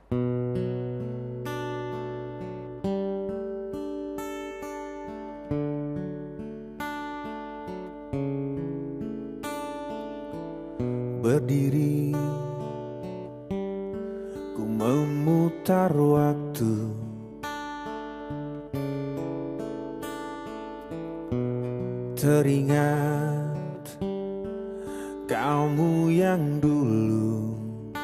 Berdiri, ku memutar waktu, teringat kamu yang dulu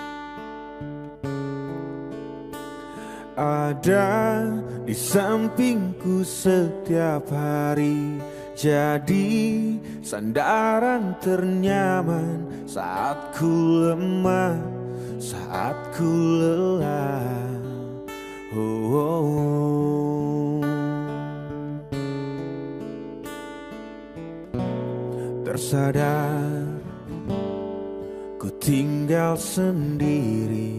ada di sampingku setiap hari, jadi sandaran ternyaman saat ku lemah, saat ku lelah. Oh, oh, oh. Tersadar ku tinggal sendiri,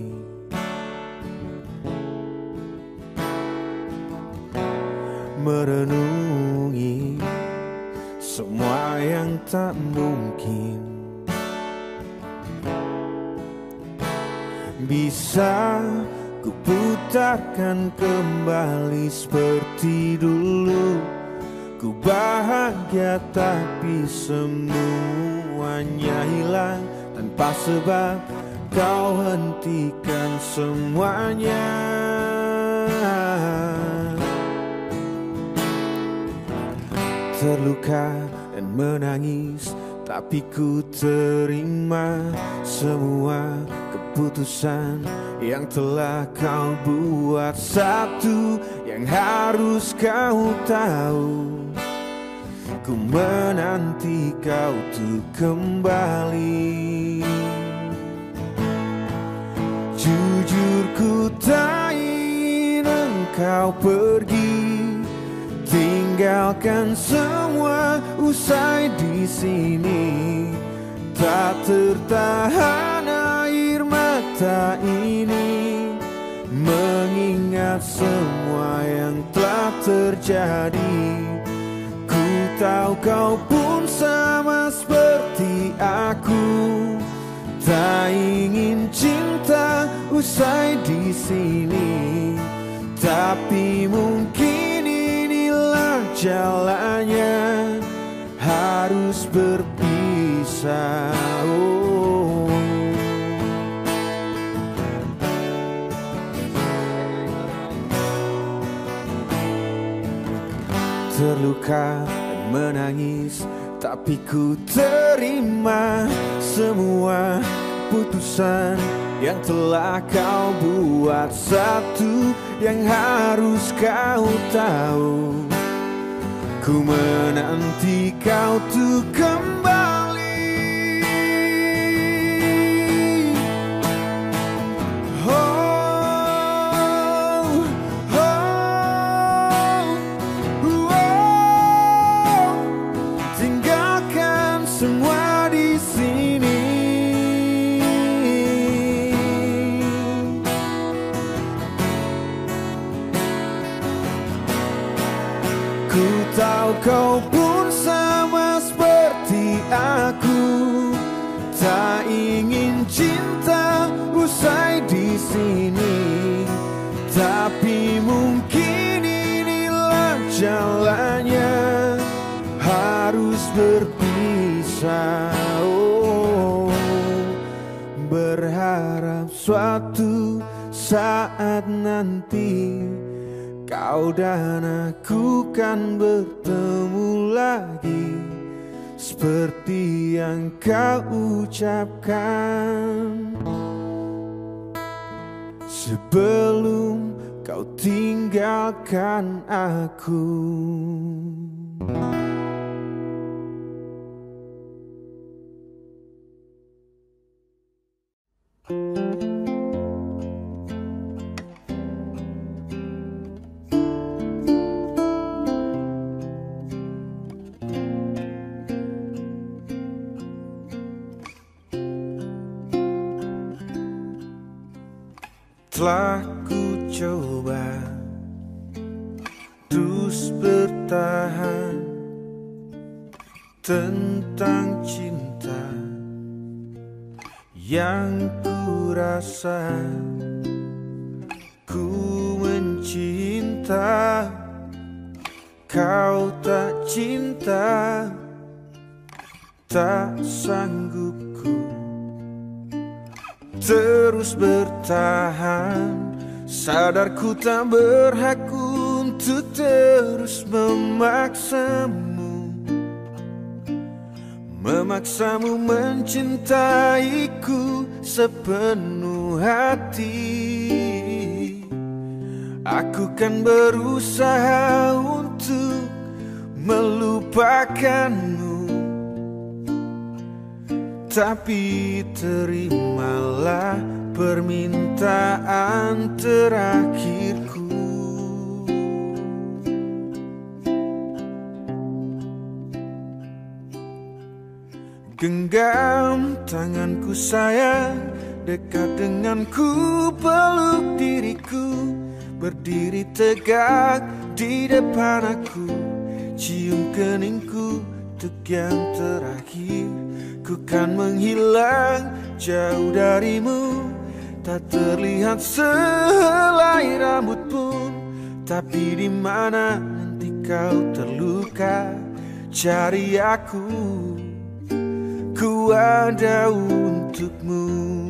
merenungi semua yang tak mungkin bisa ku putarkan kembali seperti dulu. Ku bahagia tapi semuanya hilang tanpa sebab, kau hentikan semuanya. Terluka dan menangis, tapi ku terima semua keputusan yang telah kau buat. Satu yang harus kau tahu, ku menanti kau tuh kembali. Jujur ku tak ingin engkau pergi, tinggalkan semua usai di sini. Tak tertahan air mata ini mengingat semua yang telah terjadi. Ku tahu kau pun sama seperti aku, tak ingin cinta usai di sini. Tapi mungkin inilah jalannya, harus berpisah. Oh. Terluka dan menangis, tapi ku terima semua keputusan yang telah kau buat. Satu yang harus kau tahu, ku menanti kau tuh kembali. Tinggalkan semua di sini. Ku tahu kau pun sama seperti aku, tak ingin cinta usai di sini. Tapi mungkin inilah jalannya, harus berpisah. Oh, berharap suatu saat nanti kau dan aku kan bertemu lagi, seperti yang kau ucapkan sebelum kau tinggalkan aku. Telah ku coba terus bertahan tentang cinta yang ku rasa, cinta, kau tak cinta, tak sanggup ku terus bertahan. Sadar ku tak berhak untuk terus memaksamu mencintaiku sepenuh hati. Aku kan berusaha untuk melupakanmu, tapi terimalah permintaan terakhirku. Genggam tanganku sayang, dekat denganku, peluk diriku, berdiri tegak di depan aku, cium keningku untuk yang terakhir. Ku kan menghilang jauh darimu, tak terlihat sehelai rambut pun, tapi di mana nanti kau terluka, cari aku, ku ada untukmu.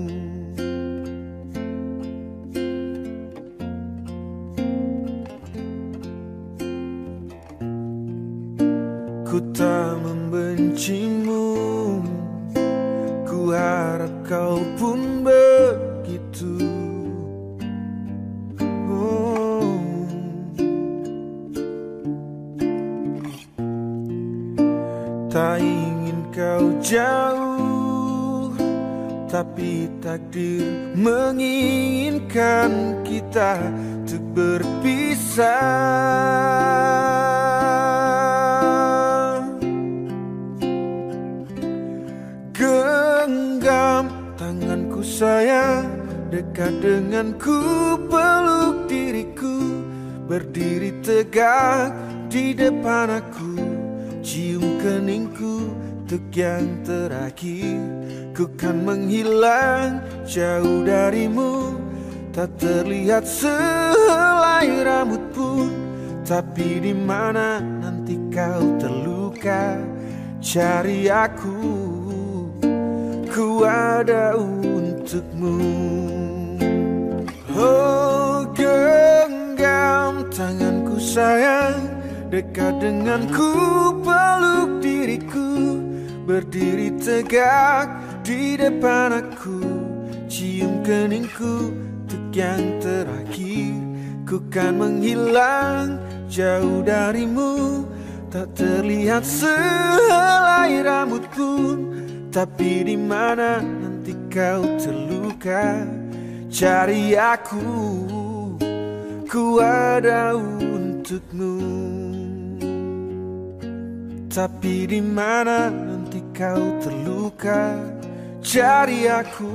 Ku tak membencimu, ku harap kau pun begitu. Tak ingin kau jauh, tapi takdir menginginkan kita untuk berpisah. Genggam tanganku sayang, dekat denganku, peluk diriku, berdiri tegak di depan aku, cium keningku untuk yang terakhir. Ku kan menghilang jauh darimu, tak terlihat sehelai rambut pun, tapi di mana nanti kau terluka, cari aku, ku ada untukmu. Oh, genggam tanganku sayang, dekat denganku, peluk diriku, berdiri tegak di depan aku, cium keningku untuk yang terakhir. Ku kan menghilang jauh darimu, tak terlihat sehelai rambut pun, tapi di mana nanti kau terluka, cari aku, ku ada untukmu. Tapi di mana nanti kau terluka, cari aku,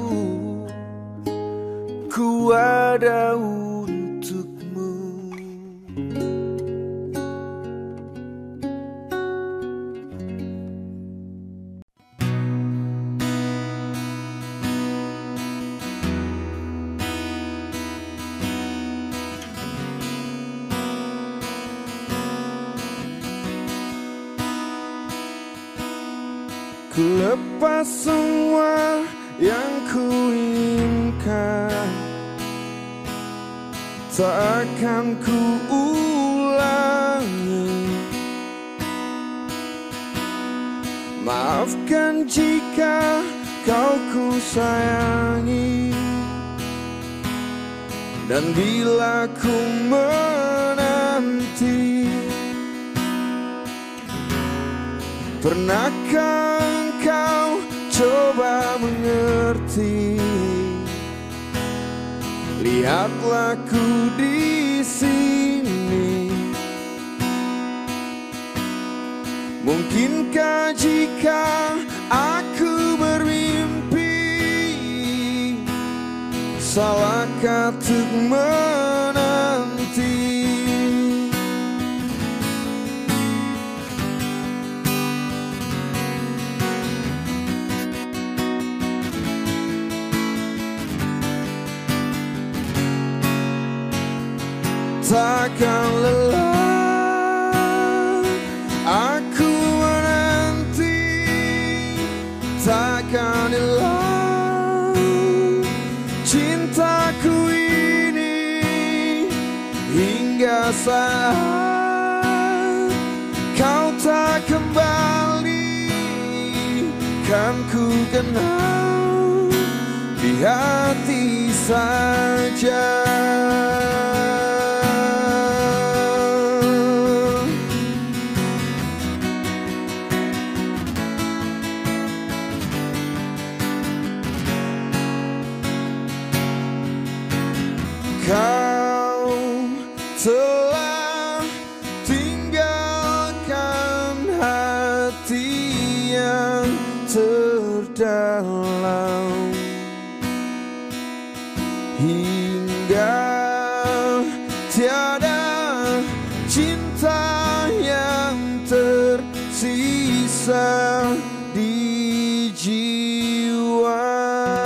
ku ada untukmu. Ku lepas semua yang ku inginkan, tak akan ku ulangi. Maafkan jika kau ku sayangi, dan bila ku menanti, pernahkah engkau coba mengerti? Lihatlah ku di sini. Mungkinkah jika aku bermimpi, salahkah untuk menanti? takkan lelah aku menanti, takkan hilang cintaku ini hingga saat kau tak kembali. Kan ku kenal di hati saja. Kau telah tinggalkan hati yang terdalam hingga tiada cinta yang tersisa di jiwa.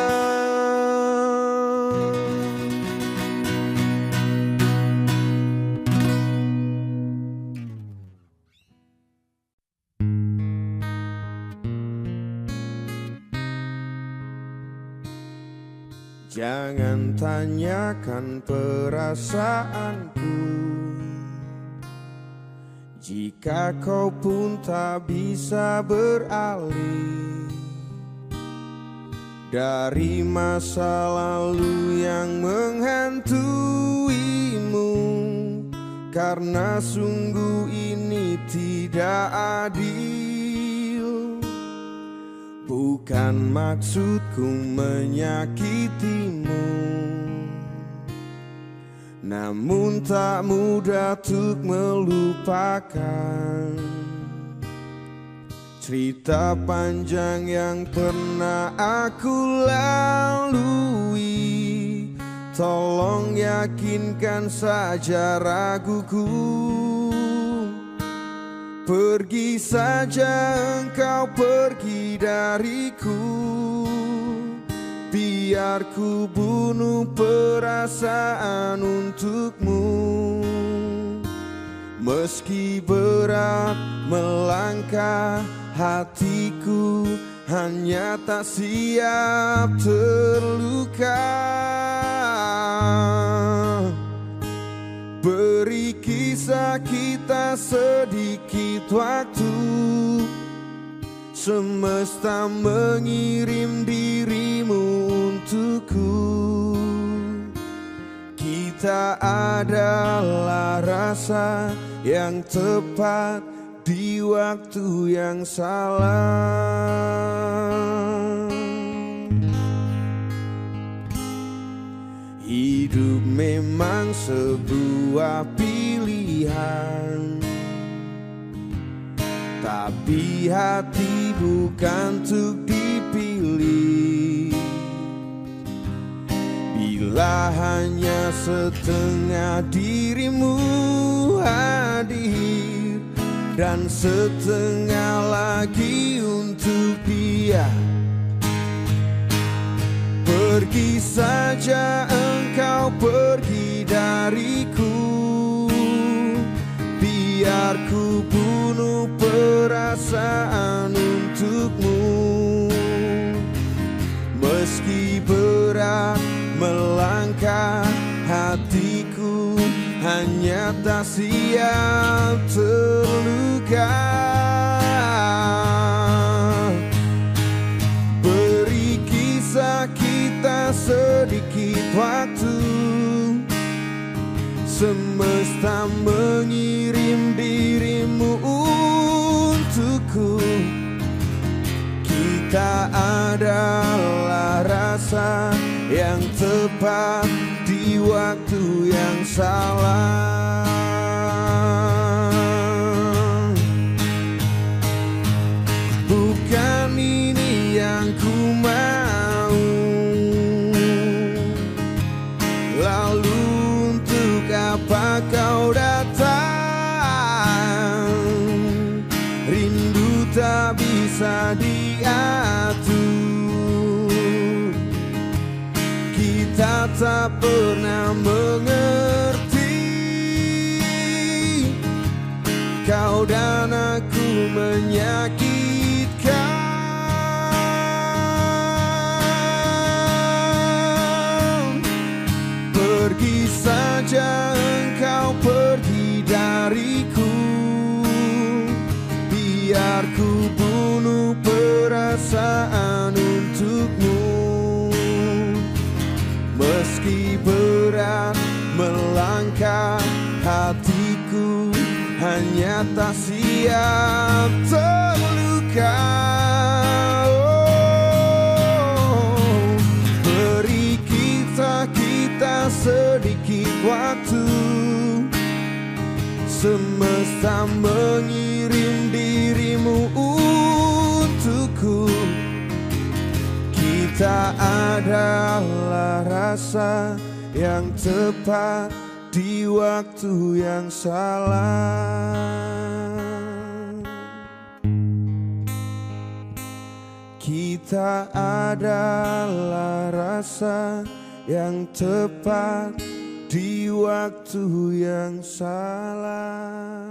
Jangan tanyakan perasaanku jika kau pun tak bisa beralih dari masa lalu yang menghantuimu, karena sungguh ini tidak adil. Bukan maksudku menyakitimu, namun tak mudah untuk melupakan cerita panjang yang pernah aku lalui. Tolong yakinkan saja raguku. Pergi saja engkau, pergi dariku, biar ku bunuh perasaan untukmu. Meski berat melangkah, hatiku hanya tak siap terluka. Beri kisah kita sedikit waktu, semesta mengirim dirimu untukku. Kita adalah rasa yang tepat di waktu yang salah. Hidup memang sebuah pilihan, tapi hati bukan untuk dipilih. Bila hanya setengah dirimu hadir dan setengah lagi untuk dia, pergi saja engkau, pergi dariku, biar ku bunuh perasaan untukmu. Meski berat melangkah, hatiku hanya tak siap terluka. Beri kisah kita sedikit waktu, semesta mengirim dirimu untukku. Kita adalah rasa yang tepat di waktu yang salah. Bukan ini yang ku mau, lalu untuk apa kau datang? Rindu tak bisa diatur, kita tak pernah mengerti. kau dan aku menyakitkan. Pergi saja engkau, pergi dariku, biar ku bunuh perasaan untukmu. Meski berat melangkah, hatiku hanya tak siap terluka. Oh, beri kita sedikit waktu. Semesta mengirim dirimu untukku. Kita adalah rasa yang tepat di waktu yang salah. Kita adalah rasa yang tepat di waktu yang salah.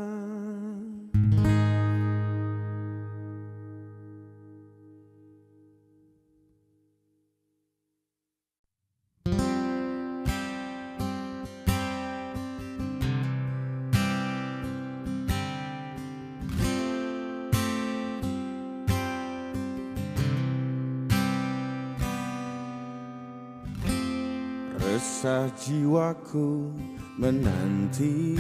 Resah jiwaku menanti,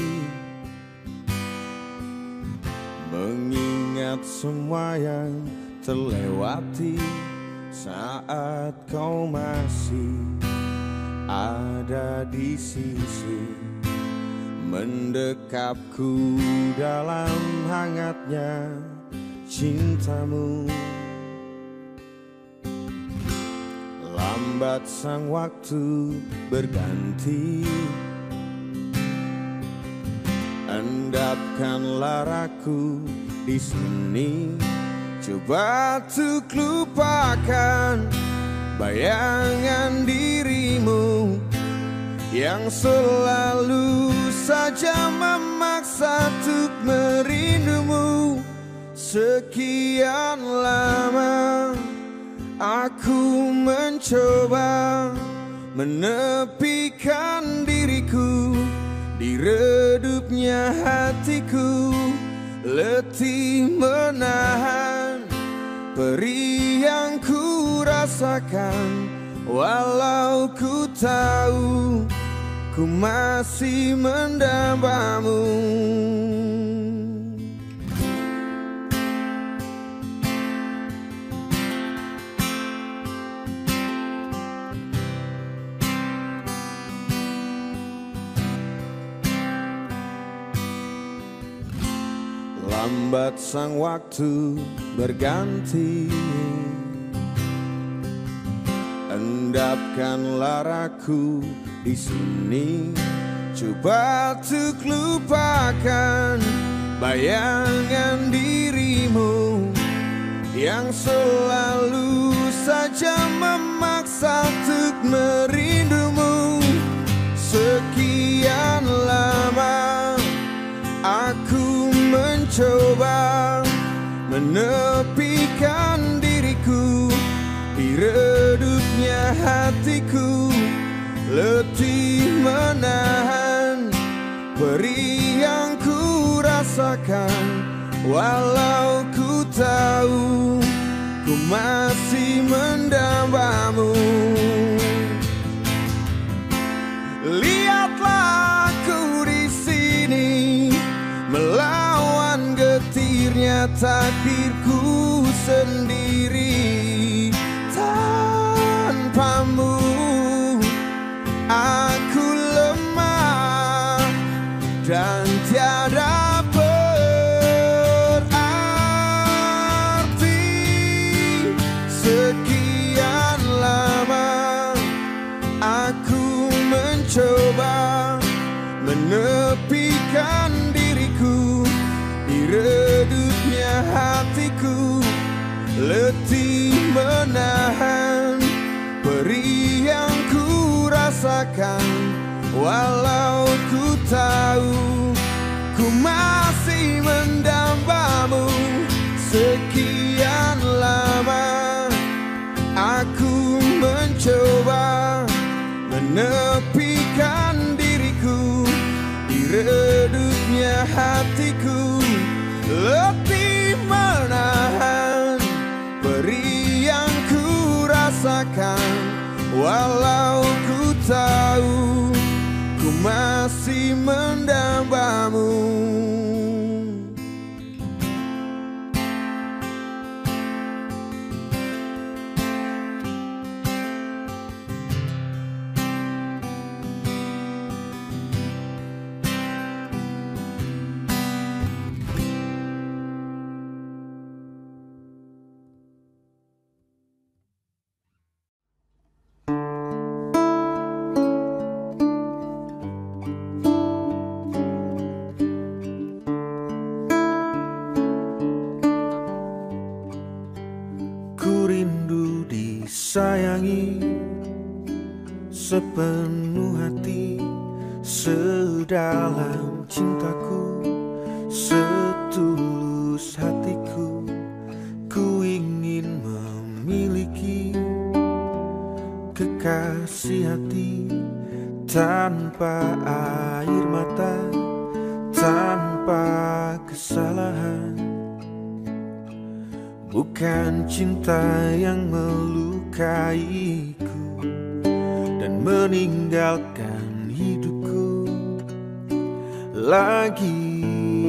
mengingat semua yang terlewati saat kau masih ada di sisi, mendekapku dalam hangatnya cintamu. Lambat sang waktu berganti, endapkanlah aku di sini. Coba untuk lupakan bayangan dirimu yang selalu saja memaksa untuk merindumu. Sekian lama aku mencoba menepikan diriku di redupnya hatiku, letih menahan perih yang ku rasakan. Walau ku tahu ku masih mendambamu. Lambat sang waktu berganti, endapkanlah aku di sini. Coba untuk lupakan bayangan dirimu yang selalu saja memaksa untuk merindumu. Sekian lama aku mencoba menepikan diriku di redupnya hatiku, letih menahan perih yang ku rasakan. Walau ku tahu ku masih mendambamu. Lihatlah aku di sini melawan getirnya takdirku sendiri. Tanpamu aku lemah dan tiada berarti. Sekian lama aku mencoba menepikan diriku di redupnya hatiku, letih menahan perih yang ku rasakan. Walau ku tahu ku masih mendambamu. menyembunyikan diriku di redupnya hatiku, letih menahan perih yang ku rasakan. Walau ku tahu ku masih mendambamu. Sayangi sepenuh hati, sedalam cintaku, setulus hatiku. Ku ingin memiliki kekasih hati tanpa air mata, tanpa kesalahan. Bukan cinta yang melukaiku dan meninggalkan hidupku lagi.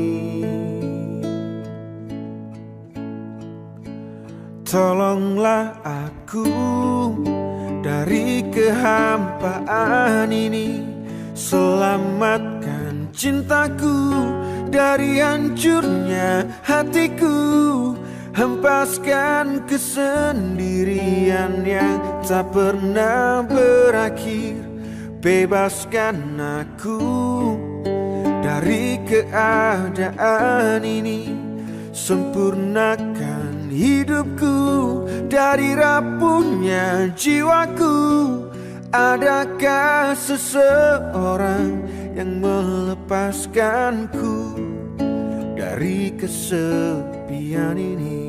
Tolonglah aku dari kehampaan ini, selamatkan cintaku dari hancurnya hatiku. Hempaskan kesendirian yang tak pernah berakhir. Bebaskan aku dari keadaan ini. Sempurnakan hidupku dari rapuhnya jiwaku. Adakah seseorang yang melepaskanku dari kesepian ini?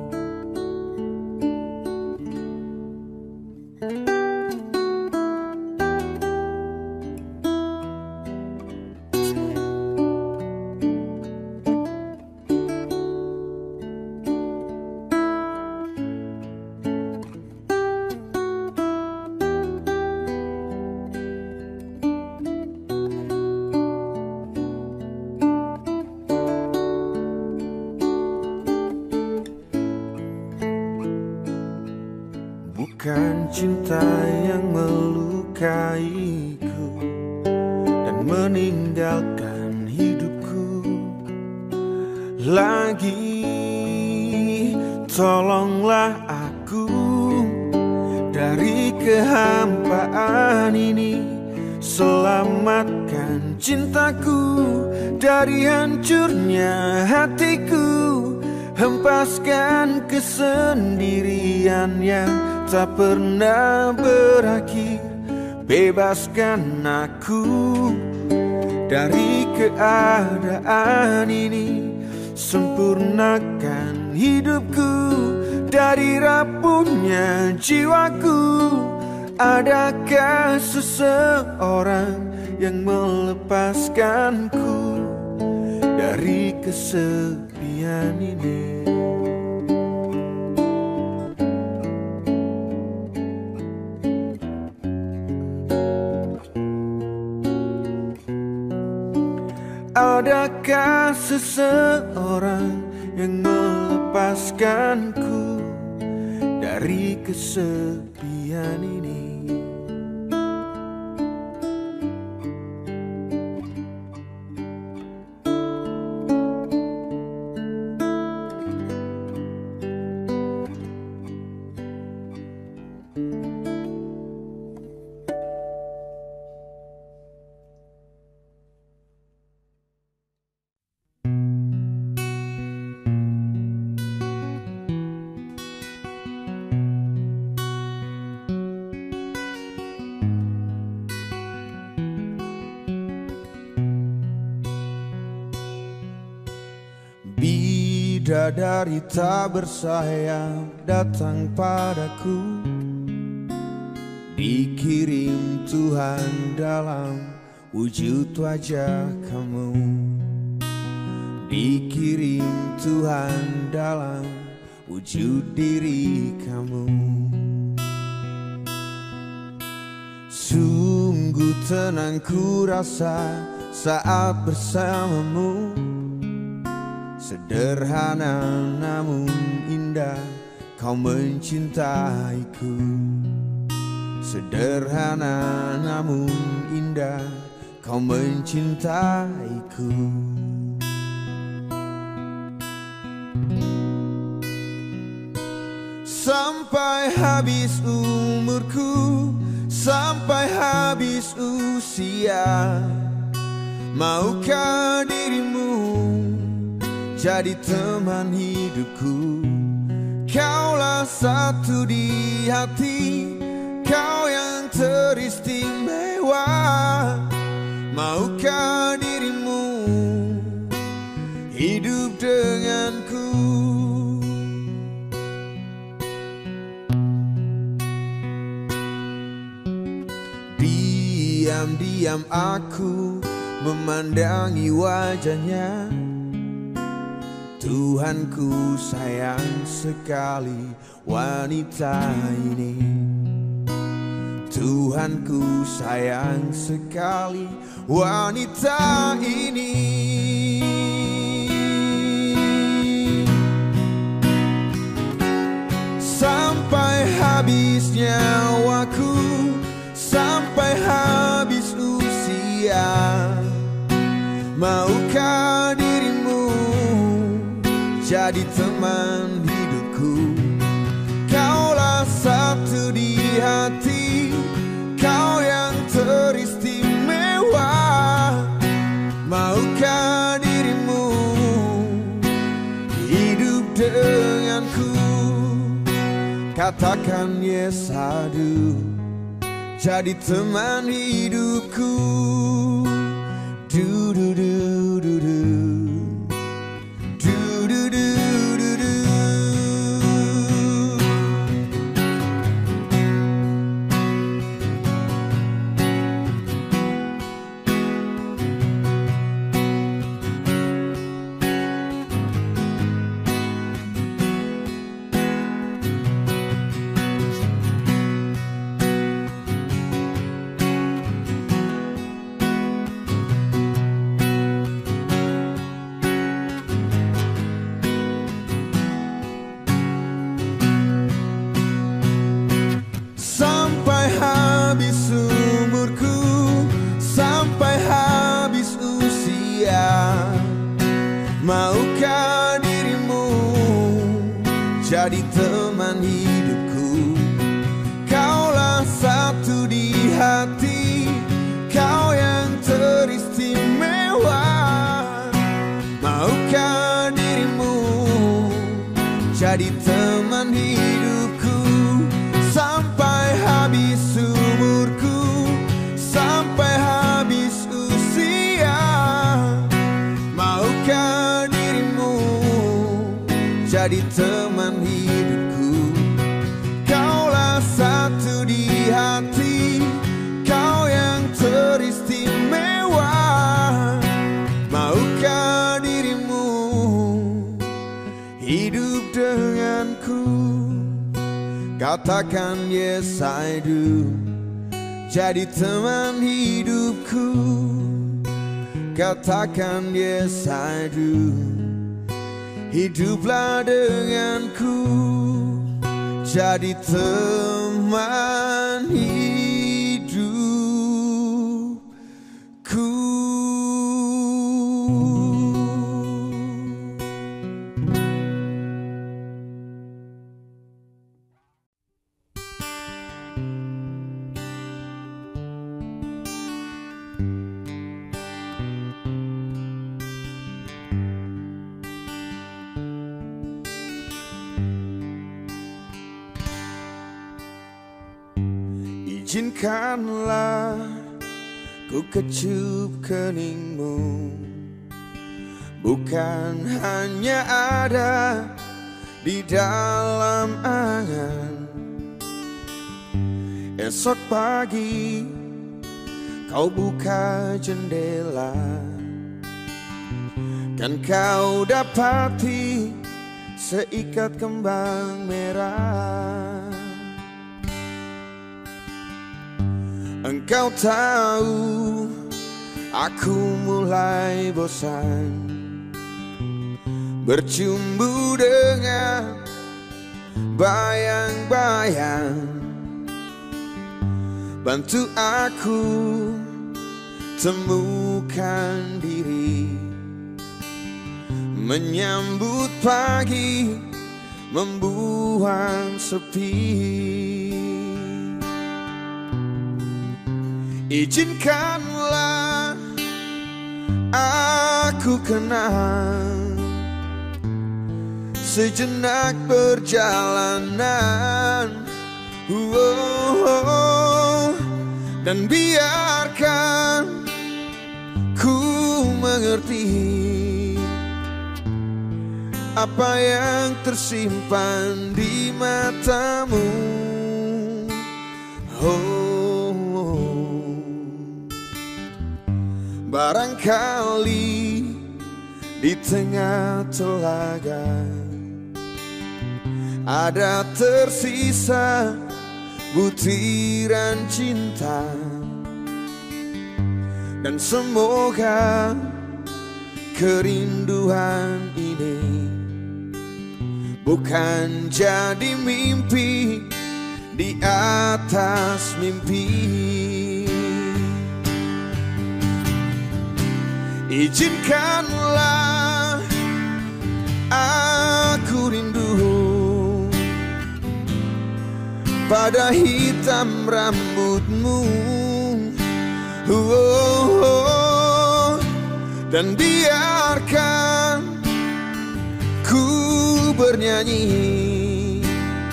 Bukan cinta yang melukaiku dan meninggalkan hidupku lagi. Tolonglah aku dari kehampaan ini. Selamatkan cintaku dari hancurnya hatiku. Hempaskan kesendirian yang tak pernah berakhir. Bebaskan aku dari keadaan ini. Sempurnakan hidupku dari rapuhnya jiwaku. Adakah seseorang yang melepaskanku dari kesepian ini? Adakah seseorang yang melepaskanku dari kesepian ini? Bidadari tak bersayap datang padaku dikirim Tuhan dalam wujud wajah kamu, dikirim Tuhan dalam wujud diri kamu. Sungguh tenang ku rasa saat bersamamu, sederhana namun indah kau mencintaiku. Sederhana namun indah kau mencintaiku. Sampai habis umurku, sampai habis usia, maukah dirimu jadi teman hidupku? Kaulah satu di hati, kau yang teristimewa. Maukah dirimu hidup denganku? Diam-diam aku memandangi wajahnya. Tuhanku sayang sekali wanita ini. Tuhanku sayang sekali wanita ini. Sampai habis nyawaku, sampai habis usia, maukah dirimu jadi teman hidupku? Kaulah satu di hati, kau yang teristimewa. Maukah dirimu hidup denganku? Katakan yes I do, jadi teman hidupku. Du du du du du. Maukah dirimu jadi teman hidupku? Kaulah satu di hati, kau yang teristimewa. Maukah dirimu jadi teman hidupku? Sampai habis umurku, sampai habis usia, maukah dirimu jadi teman hidupku? Kaulah satu di hati, kau yang teristimewa. Maukah dirimu hidup denganku? Katakan yes I do, jadi teman hidupku. Katakan yes I do, hiduplah denganku, jadi teman hidupku. Izinkanlah ku kecup keningmu, bukan hanya ada di dalam angan. Esok pagi kau buka jendela, kan kau dapati seikat kembang merah. Engkau tahu aku mulai bosan bercumbu dengan bayang-bayang. Bantu aku temukan diri, menyambut pagi, membuang sepi. Izinkanlah aku kenal sejenak perjalanan, dan biarkan ku mengerti apa yang tersimpan di matamu. Barangkali di tengah telaga ada tersisa butiran cinta, dan semoga kerinduan ini bukan jadi mimpi di atas mimpi. Izinkanlah aku rindu pada hitam rambutmu, dan biarkan ku bernyanyi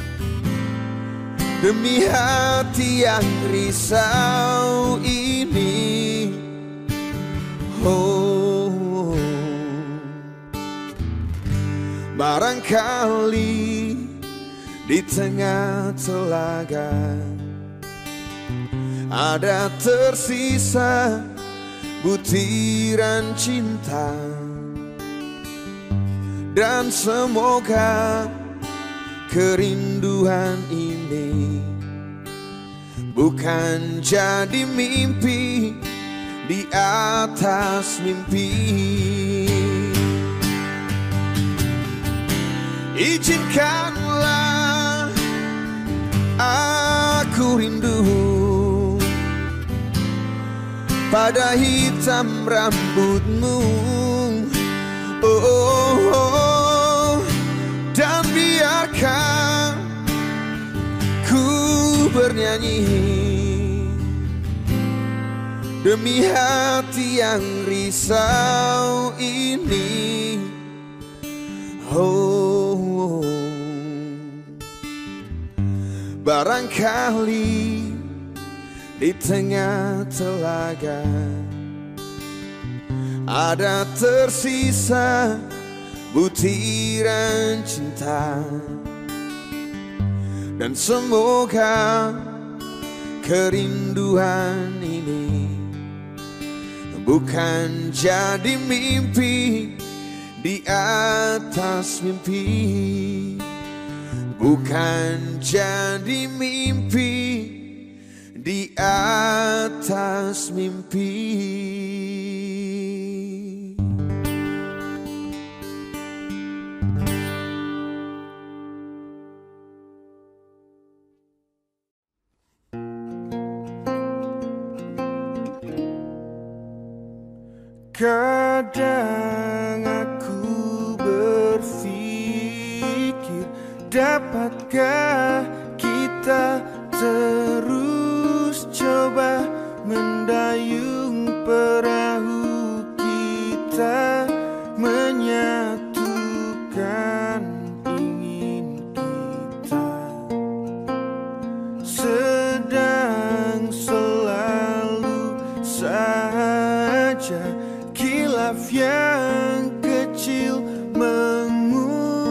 demi hati yang risau ini. Barangkali di tengah telaga ada tersisa butiran cinta, dan semoga kerinduan ini bukan jadi mimpi di atas mimpi. Izinkanlah aku rindu pada hitam rambutmu, dan biarkan ku bernyanyi demi hati yang risau ini. Barangkali di tengah telaga ada tersisa butiran cinta, dan semoga kerinduan ini bukan jadi mimpi di atas mimpi, bukan jadi mimpi di atas mimpi. Kadang aku berpikir, dapatkah kita terus coba mendayung perahu kita, menyatukan ingin kita, sedang selalu saja kilaf yang kecil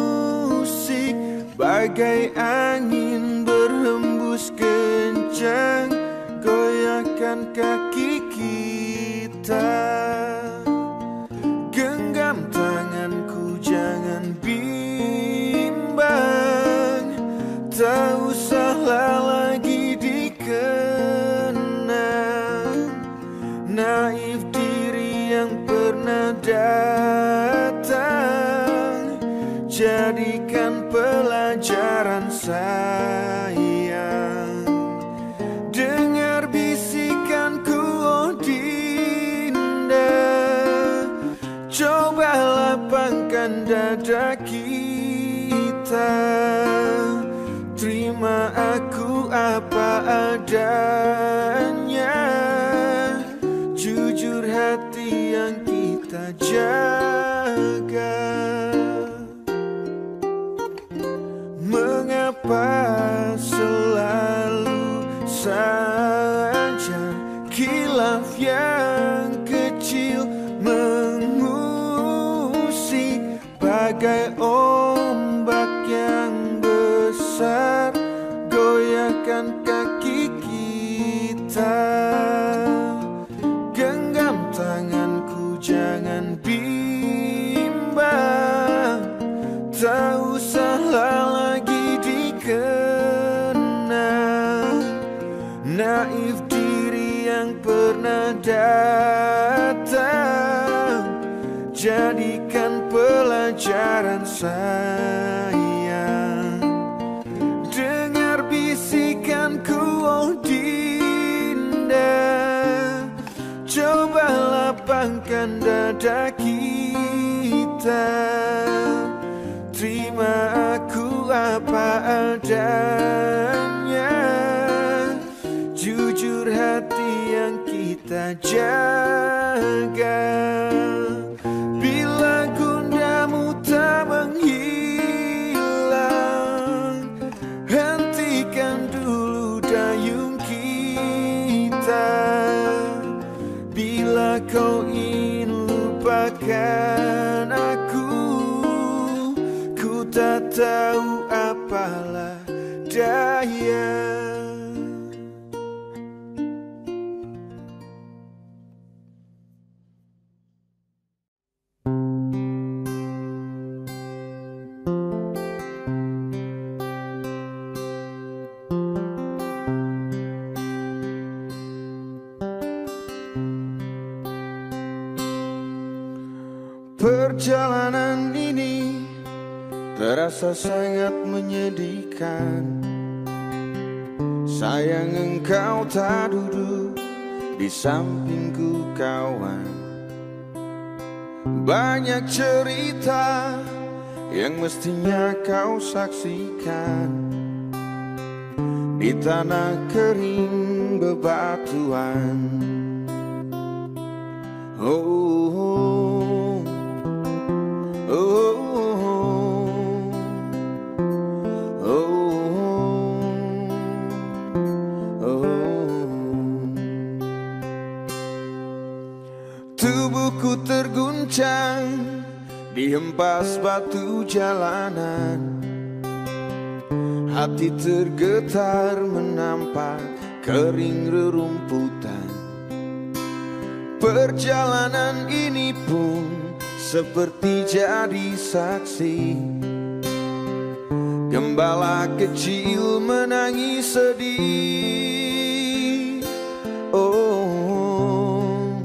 mengusik bagai angin berhembus kencang. kita. Genggam tanganku, jangan bimbang. Tak usahlah lagi dikenang. Naif diri yang pernah datang, jadikan pelajaran sayang. Dengar bisikanku, oh Dinda, coba lapangkan dada kita. Terima aku apa adanya, jujur hati yang kita jaga. Mengapa selalu saja khilaf yang kecil mengusik bagai ombak yang besar, goyahkan kaki kita. Genggam tanganku, jangan bimbang. Tak usahlah lagi dikenang. Naif diri yang pernah datang, jadikan pelajaran sayang. Dengar bisikanku, oh Dinda, coba lapangkan dada kita. Terima aku apa adanya, jujur hati yang kita jaga. Bila gundamu tak menghilang, hentikan dulu dayung kita. Bila kau ingin lupakan aku, ku tak tahu apalah daya. Perjalanan ini terasa sangat menyedihkan. Sayang engkau tak duduk di sampingku kawan. Banyak cerita yang mestinya kau saksikan di tanah kering bebatuan. Oh, oh, oh, oh. Tubuhku terguncang dihempas batu jalanan. Hati tergetar menampak kering rerumputan. Perjalanan ini pun seperti jadi saksi. Gembala kecil menangis sedih. Oh,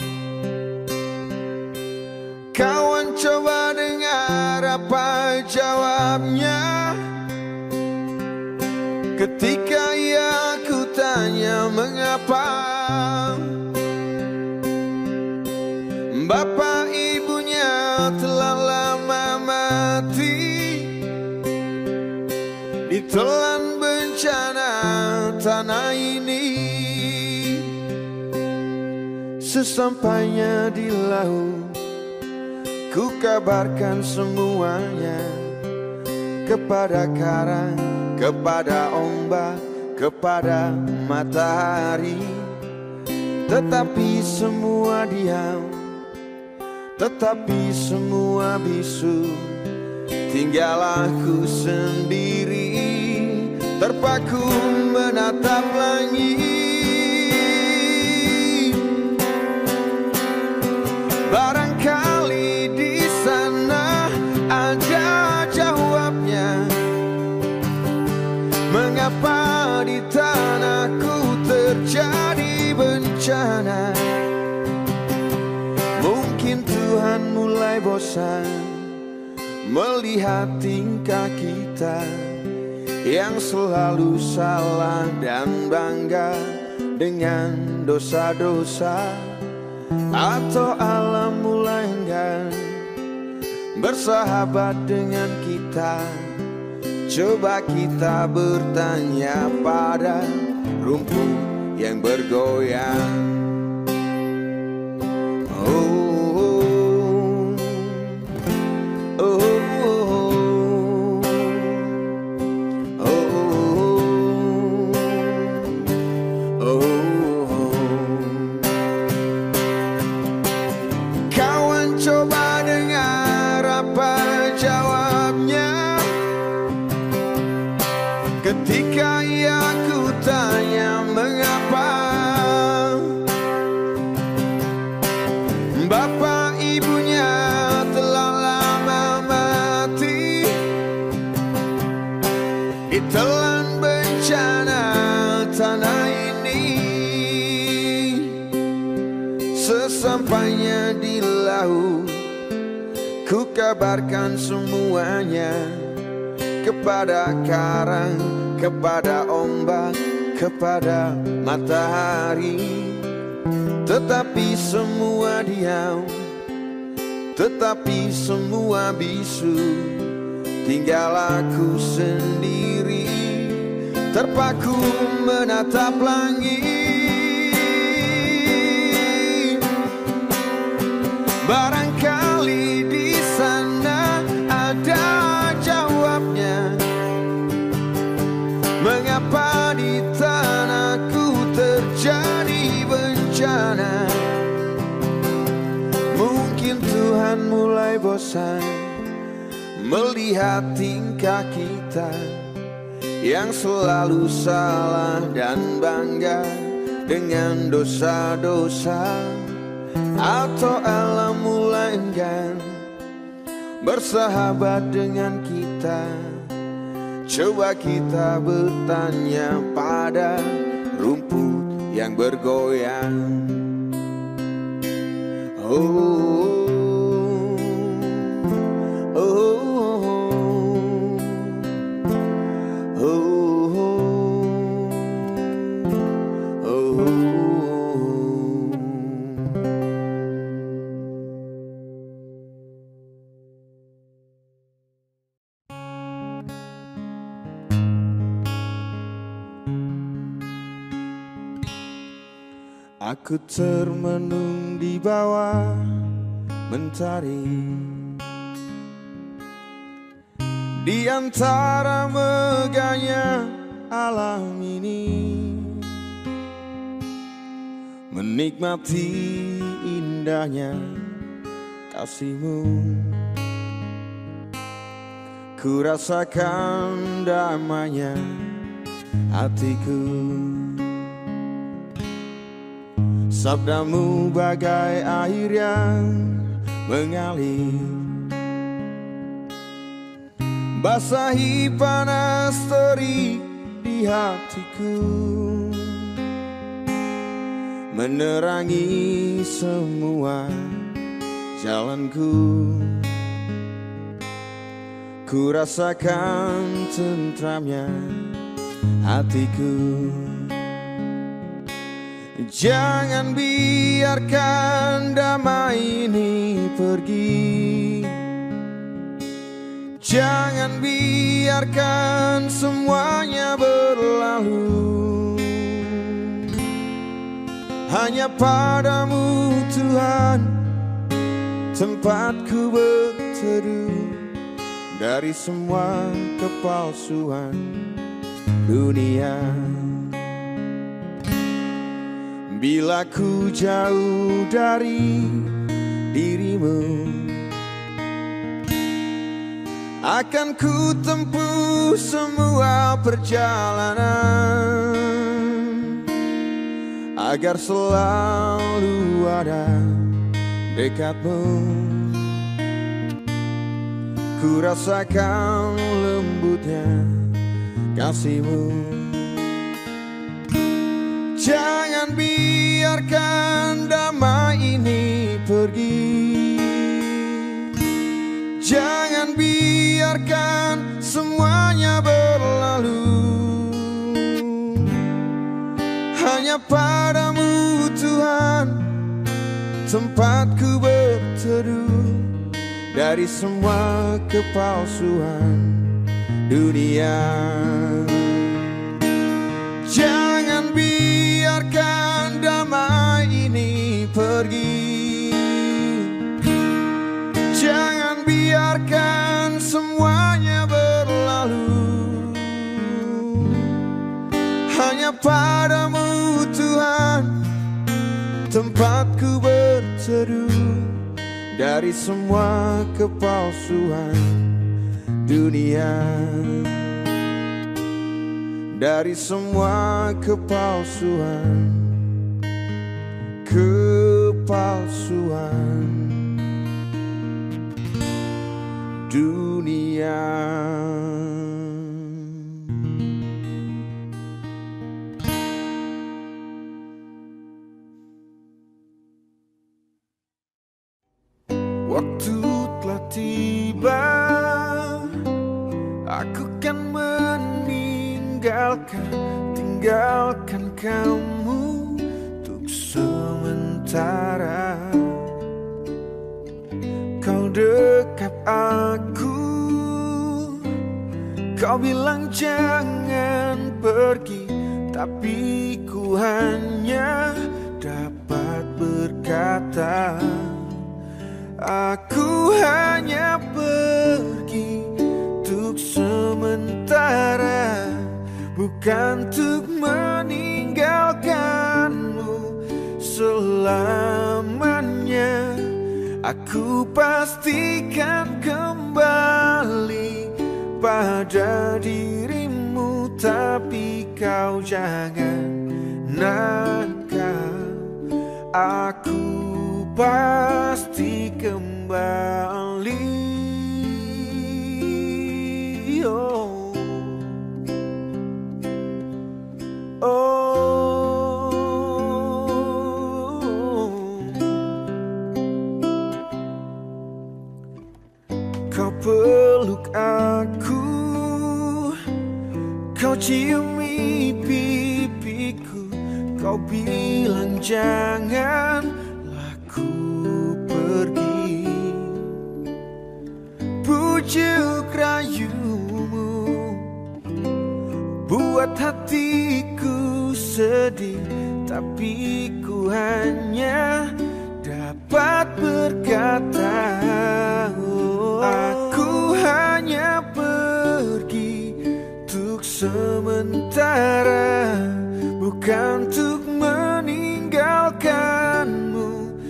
kawan coba dengar apa jawabnya ketika ia kutanya mengapa bapak ibunya telah lama mati ditelan bencana tanah ini. Sesampainya di laut, ku kabarkan semuanya kepada karang, kepada ombak, kepada matahari. Tetapi semua diam, tetapi semua bisu. Tinggal aku sendiri terpaku menatap langit. mulai bosan melihat tingkah kita yang selalu salah dan bangga dengan dosa-dosa. Atau alam mulai enggan bersahabat dengan kita. Coba kita bertanya pada rumput yang bergoyang. Oh, oh, oh, oh, oh. Kawan, coba dengar apa jawabnya ketika ia ku tanya mengapa bapak ibunya telah lama mati ditelan bencana tanah ini. Sesampainya di laut ku kabarkan semuanya kepada karang, kepada ombak, kepada matahari. Tetapi semua diam, tetapi semua bisu. Tinggal aku sendiri terpaku menatap langit. Barangkali di sana ada jawabnya. Mengapa di tanahku terjadi bencana? Mungkin Tuhan mulai bosan melihat tingkah kita yang selalu salah dan bangga dengan dosa-dosa. Atau alam mulai enggan bersahabat dengan kita. Coba kita bertanya pada rumput yang bergoyang. Oh, oh, oh, oh, oh, oh. Aku termenung di bawah mentari, di antara megahnya alam ini, menikmati indahnya kasih-Mu. Ku rasakan damainya hatiku. Sabda-Mu bagai air yang mengalir, basahi panas terik di hatiku, menerangi semua jalanku. Ku rasakan tentramnya hatiku. Jangan biarkan damai ini pergi. Jangan biarkan semuanya berlalu. Hanya padamu Tuhan tempatku berteduh dari semua kepalsuan dunia. Bila ku jauh dari diri-Mu, akan ku tempuh semua perjalanan agar selalu ada dekat-Mu. Ku rasakan lembutnya kasih-Mu. Jangan biarkan damai ini pergi. Jangan biarkan semuanya berlalu. Hanya padamu Tuhan tempatku berteduh dari semua kepalsuan dunia. Jangan biarkan damai ini pergi. Jangan biarkan semuanya berlalu. Hanya padamu Tuhan tempatku berteduh dari semua kepalsuan dunia. Dari semua kepalsuan dunia. Waktu telah tiba, aku kan tinggalkan kamu untuk sementara. Kau dekap aku, kau bilang jangan pergi, tapi ku hanya dapat berkata, aku hanya pergi untuk sementara, bukan untuk meninggalkanmu selamanya. Aku pastikan kembali pada dirimu, tapi kau jangan nakal. Aku pasti kembali. Oh. Kau peluk aku, kau ciumi pipiku, kau bilang janganlah ku pergi. Bujuk rayumu buat hatiku sedih, tapi ku hanya dapat berkata, aku hanya pergi untuk sementara, bukan untuk meninggalkanmu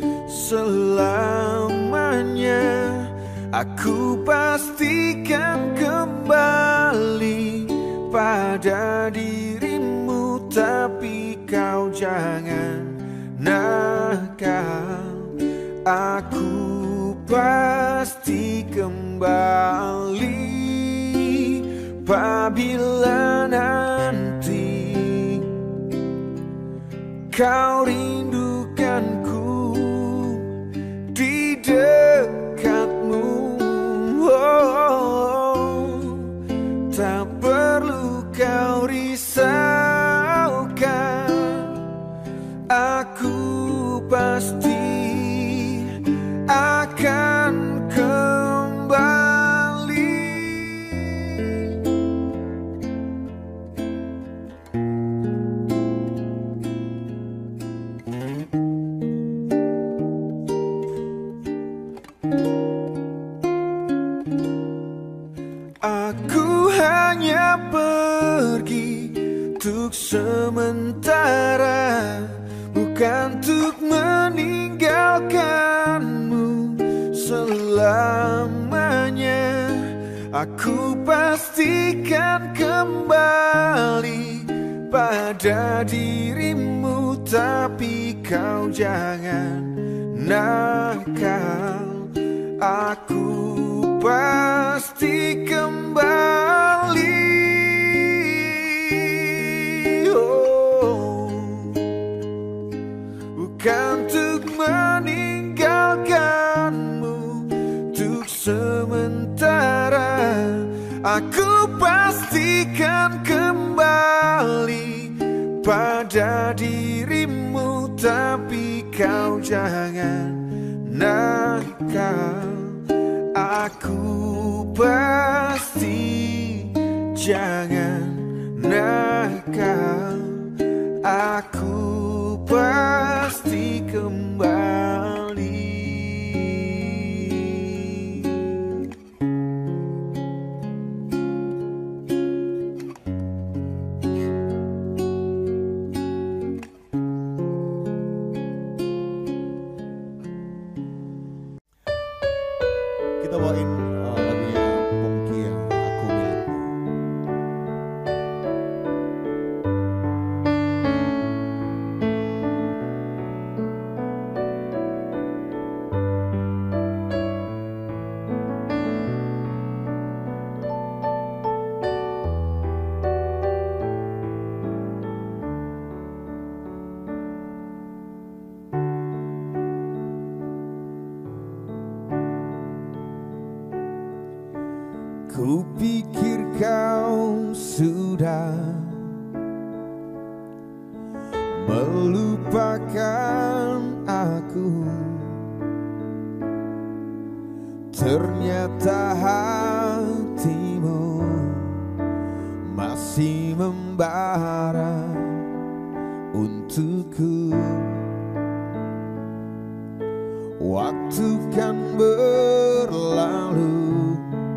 selamanya. Aku pastikan kembali pada dirimu, tapi kau jangan nakal. Aku pasti kembali apabila nanti kau rindukanku di dekatmu. Oh, tak perlu kau risaukan, aku pasti akan kembali. Aku hanya pergi untuk sementara, bukan untuk meninggalkanmu selamanya. Aku pastikan kembali pada dirimu, tapi kau jangan nakal. Aku pasti kembali. Oh, bukan untuk meninggalkanmu, untuk sementara, Aku pastikan kembali pada dirimu, tapi kau jangan nakal. Aku pasti jangan nakal. Aku pasti kembali. Kita bawain lagunya Pongki yang Aku Milikmu. Ku pikir kau sudah melupakan aku, ternyata hatimu masih membara untukku. Waktu kan berlalu,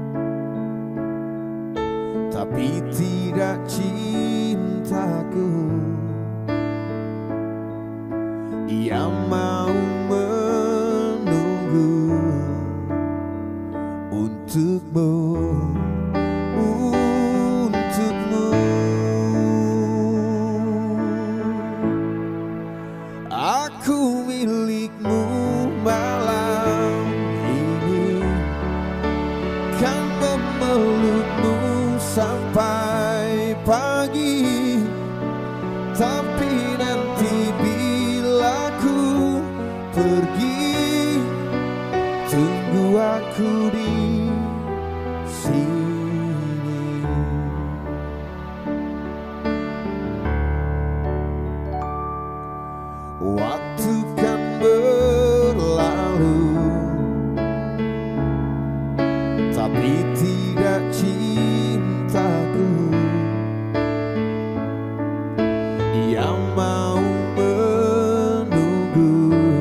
tapi tidak cintaku. Ia mau menunggu untukmu, untukmu. Aku milikmu malam ini, kan memelukmu sampai pagi. Tapi nanti bila ku pergi, tunggu aku di sini. Waktu kan berlalu, tapi tidak cintaku. Ia mau menunggu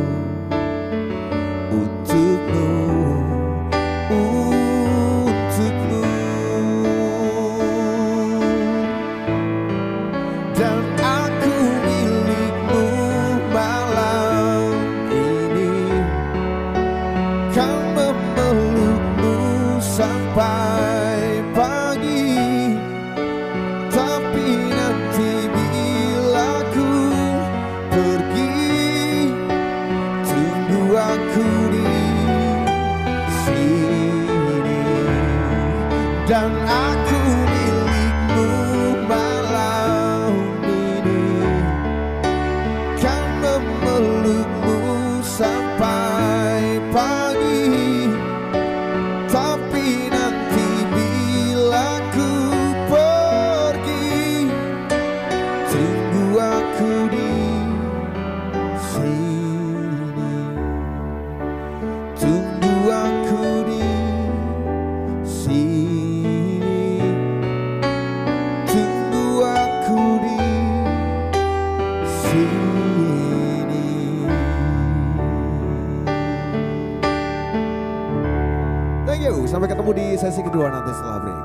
untukmu, untukmu. Dan aku milikmu malam ini, kan memelukmu sampai pagi. Tapi nanti bila ku pergi, tunggu aku di sini. Dan aku milikmu malam ini, kan memelukmu sampai pagi. Tapi nanti bila ku pergi, tunggu aku di sini. Tunggu aku di sini. Tunggu aku di sini. Thank you. Sampai ketemu di sesi kedua nanti setelah break.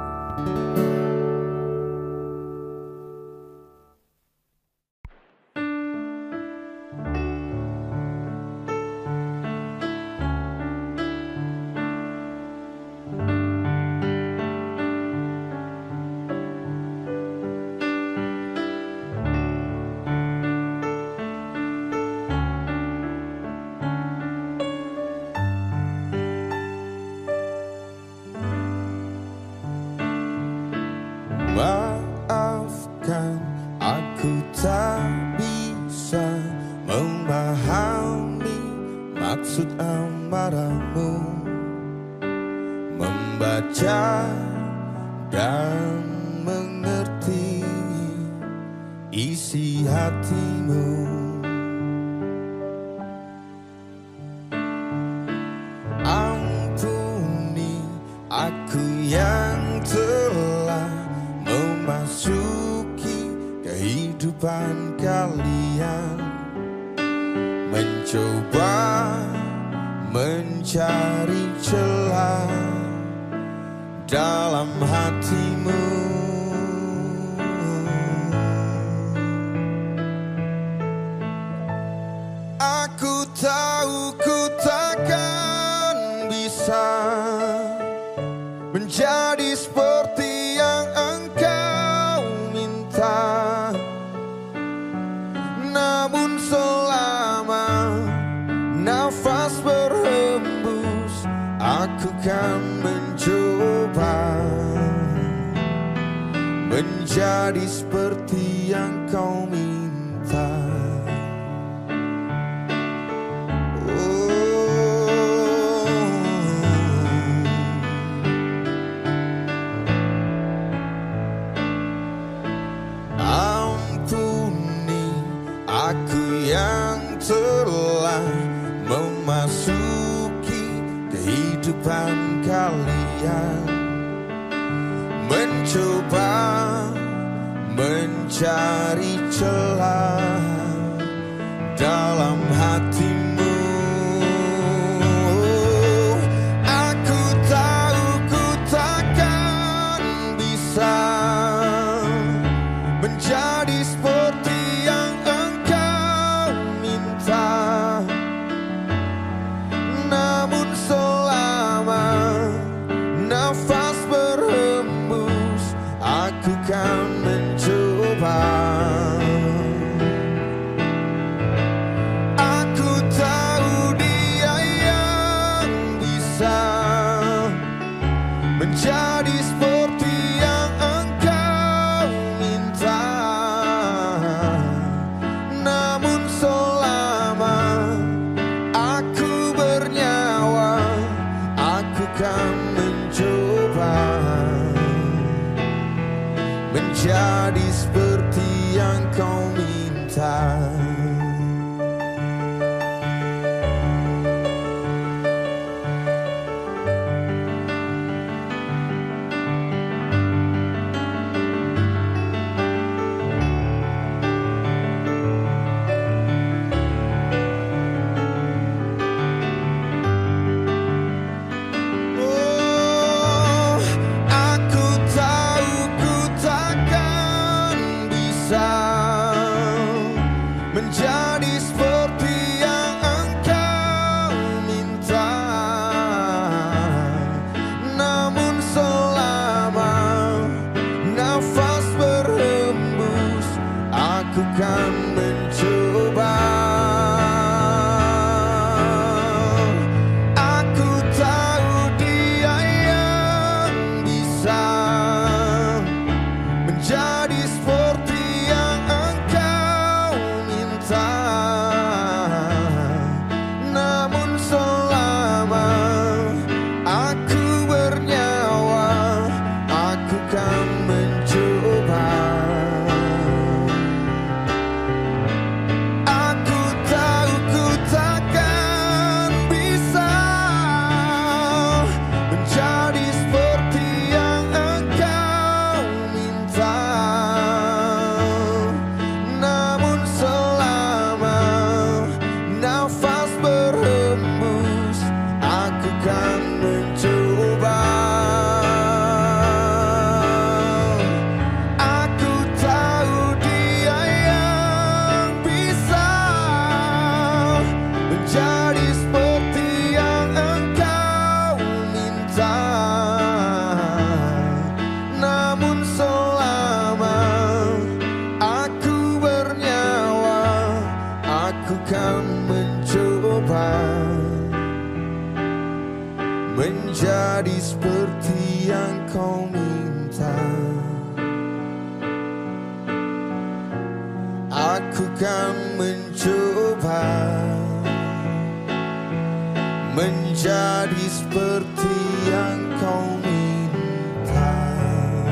Maafkan, aku tak bisa memahami maksud amarahmu. Membaca dan mengerti isi hatimu. Ampuni aku yang telah memasuki kehidupan kalian, mencoba mencari celah dalam hatimu. Aku tahu ku takkan bisa menjadi seperti yang engkau minta, namun selama nafas berhembus, aku kan mencoba menjadi seperti yang kau minta. Aku yang telah memasuki kehidupan kalian, mencoba mencari celah dalam hatimu. Aku tahu ku takkan bisa menjadi seperti yang namun selama nafas berhembus, aku kan mencoba. Aku tahu Dia yang bisa menjadi seperti yang engkau minta, namun selama aku bernyawa, aku kan mencoba menjadi seperti yang kau minta. Menjadi seperti yang engkau minta, namun selama nafas berhembus, aku kan mencoba. Aku tahu Dia yang bisa menjadi seperti yang namun selama aku bernyawa, aku kan mencoba. Aku tahu ku takkan bisa menjadi seperti yang engkau minta, namun selama nafas berhembus, aku kan mencoba. Aku tahu Dia yang bisa menjadi seperti yang engkau minta, namun selama aku bernyawa, aku kan mencoba menjadi seperti yang kau minta. Aku kan mencoba menjadi seperti yang kau minta.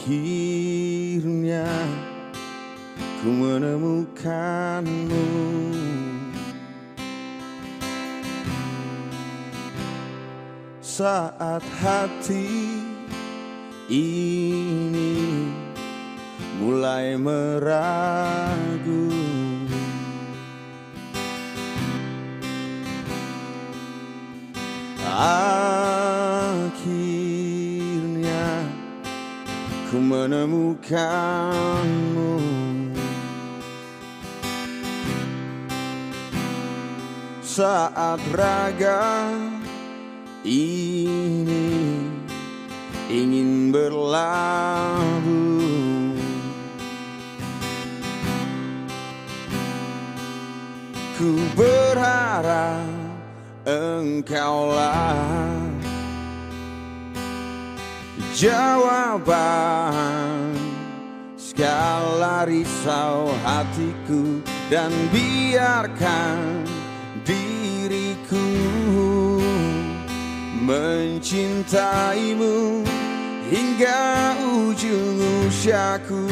Akhirnya ku menemukanmu. Saat hati ini mulai meragu, akhirnya ku menemukanmu. Saat raga ini ingin berlabuh, ku berharap engkaulah jawaban segala risau hatiku, dan biarkan diriku mencintaimu hingga ujung usiaku.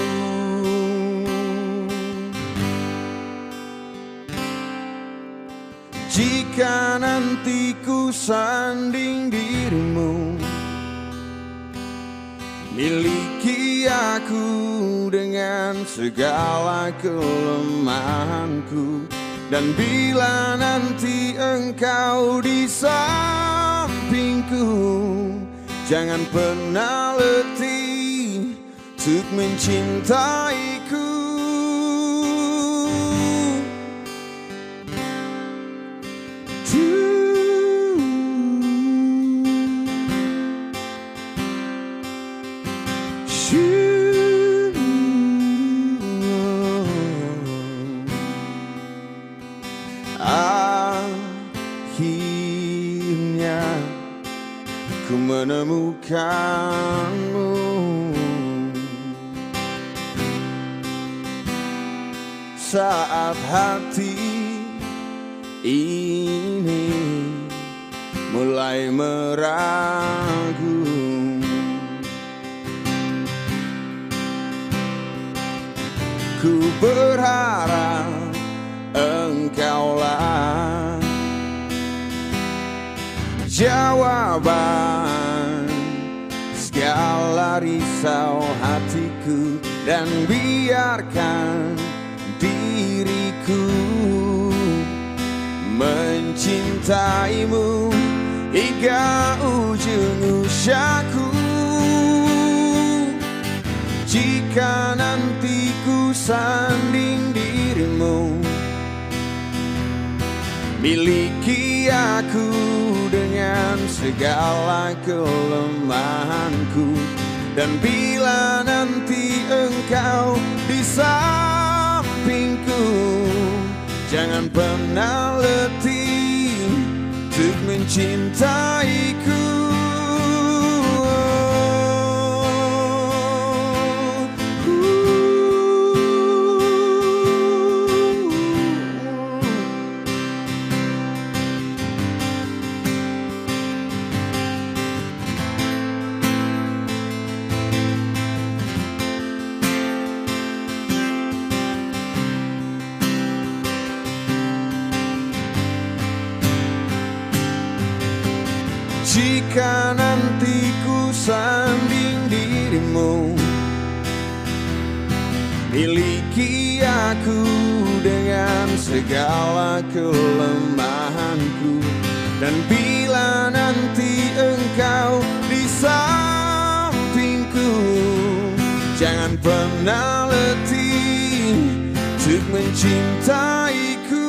Jika nanti ku sanding dirimu, miliki aku dengan segala kelemahanku. Dan bila nanti engkau di sampingku, jangan pernah letih untuk mencintaiku. Akhirnya ku menemukanmu. Saat hati ini mulai meragu, ku berharap engkaulah jawaban segala risau hatiku, dan biarkan diriku mencintaimu hingga ujung usiaku. Jika nanti ku sanding dirimu, miliki aku dengan segala kelemahanku. Dan bila nanti engkau di sampingku, jangan pernah letih untuk mencintaiku. Jika nanti ku sanding dirimu, miliki aku dengan segala kelemahanku. Dan bila nanti engkau di sampingku, jangan pernah letih untuk mencintaiku.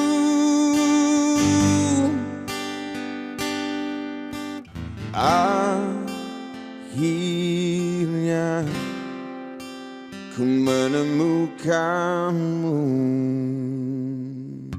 Akhirnya ku menemukanmu.